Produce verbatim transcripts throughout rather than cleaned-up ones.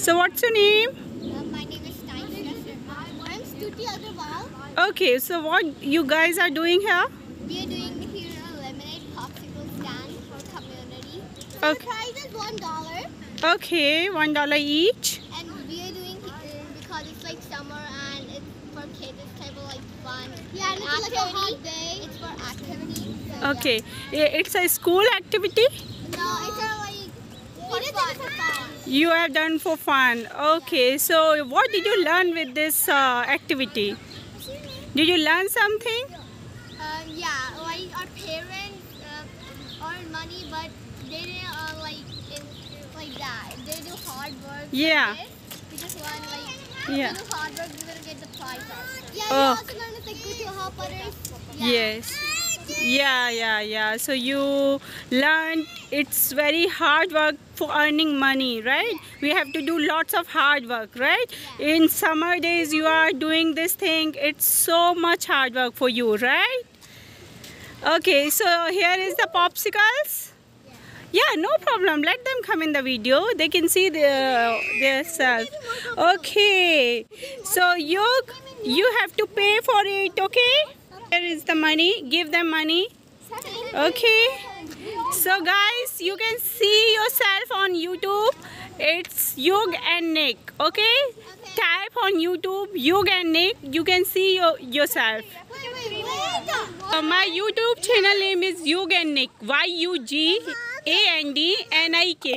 So what's your name? Uh, my name is Taisha. I'm Stuti Agarwal. Okay, so what you guys are doing here? We are doing here a lemonade popsicle stand for community. So Okay. the price is one dollar, Okay, one dollar each. and we are doing here because it's like summer and it's for kids. It's type of like fun. Yeah, and it's like a hot day. It's for activity. So Okay, I- it's a school activity. Yeah. No, it's a like for fun. For fun. You have done for fun. Okay, so what did you learn with this uh, activity? Did you learn something? Um, yeah, like our parents uh, earn money, but they didn't uh, like in, like that. They do hard work. Yeah. Like this. We just want like Yeah. we do hard work. We're gonna get the prize. Yeah, Oh. we also learned it's like good to help others. Yeah. Yes. Yeah, yeah, yeah. So you learned it's very hard work for earning money, right? We have to do lots of hard work, right? In summer days you are doing this thing. It's so much hard work for you, right? Okay, so here is the popsicles. Yeah, no problem. Let them come in the video. They can see their their self. Okay. So you you have to pay for it, okay? Here is the money. Give them money. Okay. So guys, you can see yourself on YouTube. It's Yug and Nick. Okay. Type on YouTube Yug and Nick. You can see your, yourself. Wait, wait, wait. Uh, my YouTube channel name is Yug and Nick. Y U G A N D N I K.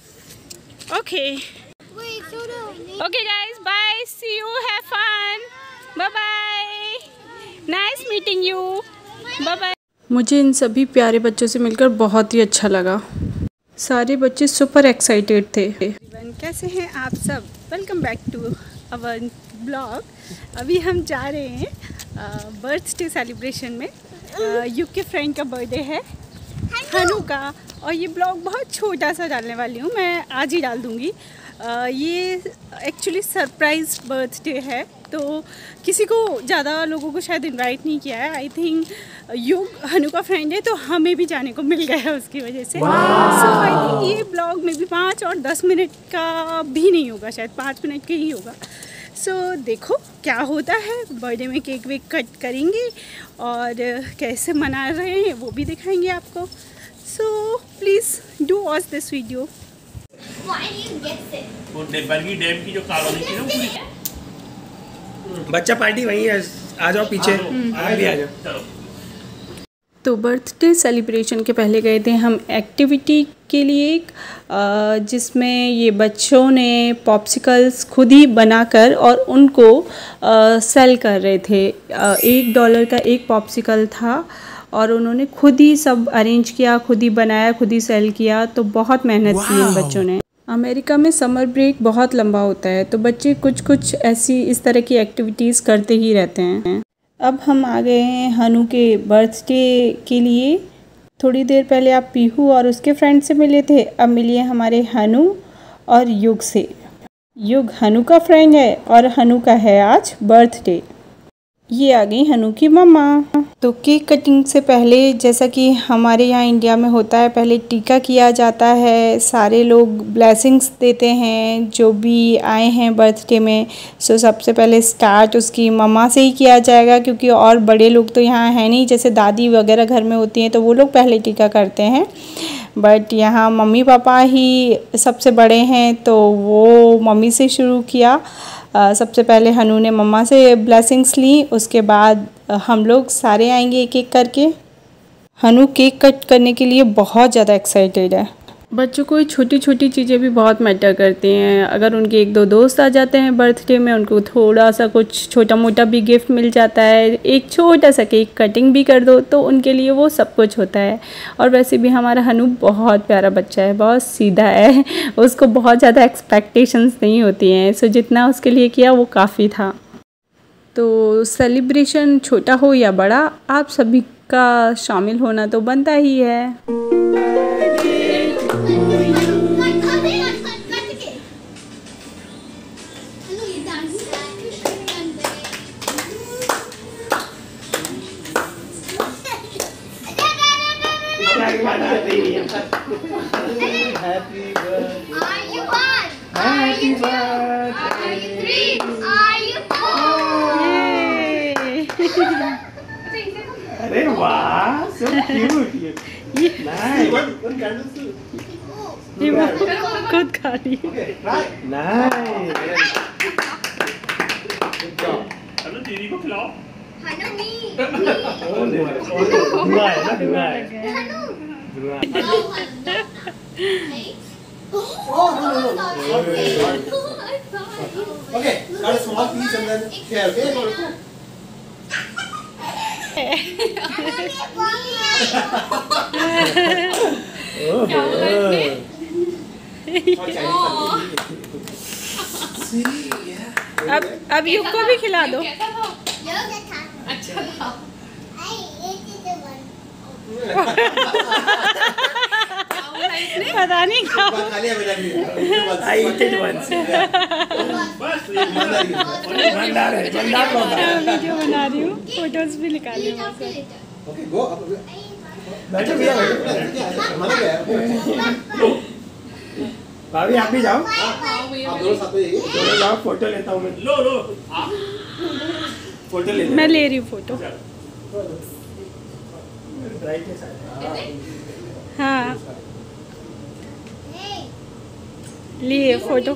Okay. Wait, so do. Okay guys, bye. See you. Have fun. Bye bye. Nice meeting you. Bye bye. मुझे इन सभी प्यारे बच्चों से मिलकर बहुत ही अच्छा लगा। सारे बच्चे सुपर एक्साइटेड थे। कैसे हैं आप सब? Welcome back to our blog. अभी हम जा रहे हैं बर्थडे सेलिब्रेशन में। युग के फ्रेंड का बर्थडे है, हनु का, और ये ब्लॉग बहुत छोटा सा डालने वाली हूँ, मैं आज ही डाल दूँगी। Uh, ये एक्चुअली सरप्राइज बर्थडे है, तो किसी को ज़्यादा लोगों को शायद इनवाइट नहीं किया है। आई थिंक युग हनु का फ्रेंड है, तो हमें भी जाने को मिल गया उसकी वजह से। सो आई थिंक ये ब्लॉग में भी पाँच और दस मिनट का भी नहीं होगा, शायद पाँच मिनट का ही होगा। सो so, देखो क्या होता है। बर्थडे में केक वेक कट करेंगे और कैसे मना रहे हैं वो भी दिखाएंगे आपको। So please do watch this video. वो बरगी डैम की जो कॉलोनी थी ना पूरी। बच्चा पार्टी वही है, आ जाओ पीछे। आप भी आ जाओ। तो बर्थडे सेलिब्रेशन के पहले गए थे हम एक्टिविटी के लिए, जिसमें ये बच्चों ने पॉप्सिकल्स खुद ही बनाकर और उनको सेल कर रहे थे। एक डॉलर का एक पॉप्सिकल था और उन्होंने खुद ही सब अरेंज किया, खुद ही बनाया, खुद ही सेल किया। तो बहुत मेहनत की इन बच्चों ने। अमेरिका में समर ब्रेक बहुत लंबा होता है, तो बच्चे कुछ कुछ ऐसी इस तरह की एक्टिविटीज़ करते ही रहते हैं। अब हम आ गए हैं हनु के बर्थडे के लिए। थोड़ी देर पहले आप पीहू और उसके फ्रेंड से मिले थे, अब मिलिए हमारे हनु और युग से। युग हनु का फ्रेंड है और हनु का है आज बर्थडे। ये आ गई हनु की मम्मा। तो केक कटिंग से पहले, जैसा कि हमारे यहाँ इंडिया में होता है, पहले टीका किया जाता है। सारे लोग ब्लेसिंग्स देते हैं जो भी आए हैं बर्थडे में। सो सबसे पहले स्टार्ट उसकी मम्मा से ही किया जाएगा, क्योंकि और बड़े लोग तो यहाँ हैं नहीं, जैसे दादी वगैरह घर में होती हैं तो वो लोग पहले टीका करते हैं। बट यहाँ मम्मी पापा ही सबसे बड़े हैं, तो वो मम्मी से शुरू किया। Uh, सबसे पहले हनु ने मम्मा से ब्लेसिंग्स ली, उसके बाद uh, हम लोग सारे आएंगे एक एक करके। हनु केक कट करने के लिए बहुत ज़्यादा एक्साइटेड है। बच्चों को छोटी छोटी चीज़ें भी बहुत मैटर करती हैं। अगर उनके एक दो दोस्त आ जाते हैं बर्थडे में, उनको थोड़ा सा कुछ छोटा मोटा भी गिफ्ट मिल जाता है, एक छोटा सा केक कटिंग भी कर दो, तो उनके लिए वो सब कुछ होता है। और वैसे भी हमारा हनु बहुत प्यारा बच्चा है, बहुत सीधा है, उसको बहुत ज़्यादा एक्सपेक्टेशंस नहीं होती हैं। सो जितना उसके लिए किया वो काफ़ी था। तो सेलिब्रेशन छोटा हो या बड़ा, आप सभी का शामिल होना तो बनता ही है। Happy birthday. Are you on? Happy birthday. वाह, so cute. ये Nice. One, one candle too. ये वो खुद खा रही है। Okay, try. Nice. Good job. चलो दीदी को खिलाओ। Hanu, me. धुआं है ना, धुआं है। Hanu. धुआं। No, Hanu, no. Hey. Oh, no, no, no. Okay. Okay. I'm sorry. Okay, start a small piece and then share, okay? See, yeah. अब अब युग को भी खिला दो। अच्छा था। पता नहीं क्या खाली है बेटा भी। I eat it once. बस ये ईमानदार है, ईमानदार बहुत है। वीडियो बना रही हूँ, फोटोज भी निकाली हूँ। Okay, go. बैठो भैया, बैठो। मना क्या है? भाभी आप भी जाओ, आप दोनों साथ में जाइए। दोनों जाओ, फोटो लेता हूँ मैं। लो लो आप फोटो ले मैं ले रही हूँ फोटो। ब्राइटनेस आ रहा है। हाँ लिए फोटो।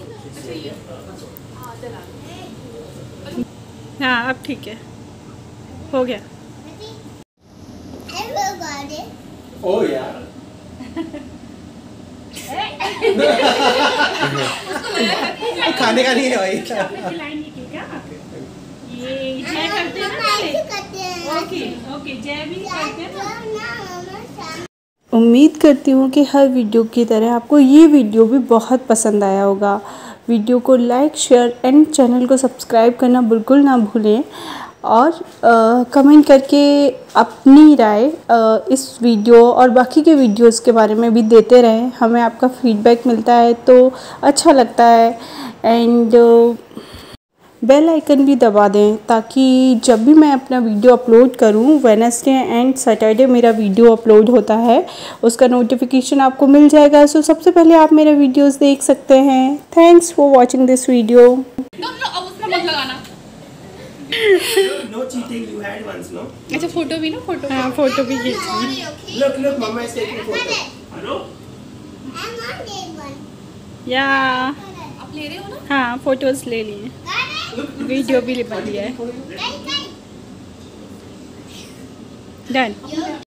हाँ अब ठीक है, हो गया। Oh yeah. खाने का नहीं है भाई। ये जय करते हैं ना पहले। ओके ओके जय भी करते हैं ना। उम्मीद करती हूँ कि हर वीडियो की तरह आपको ये वीडियो भी बहुत पसंद आया होगा। वीडियो को लाइक शेयर एंड चैनल को सब्सक्राइब करना बिल्कुल ना भूलें और आ, कमेंट करके अपनी राय आ, इस वीडियो और बाकी के वीडियोस के बारे में भी देते रहें। हमें आपका फीडबैक मिलता है तो अच्छा लगता है। एंड बेल आइकन भी दबा दें ताकि जब भी मैं अपना वीडियो अपलोड करूं, वेडनेसडे एंड सैटरडे मेरा वीडियो अपलोड होता है, उसका नोटिफिकेशन आपको मिल जाएगा। सो सबसे पहले आप मेरे वीडियोस देख सकते हैं। Thanks for watching this video. अब उसमें मत लगाना। No cheating, you had once, no? अच्छा फोटो भी ना, फोटो हाँ फोटो भी खींची। Look, look, Mama is taking photo. Hello या आप ले रहे हो ना? हाँ फोटोज ले लिए, वीडियो भी बन लिया है। डन।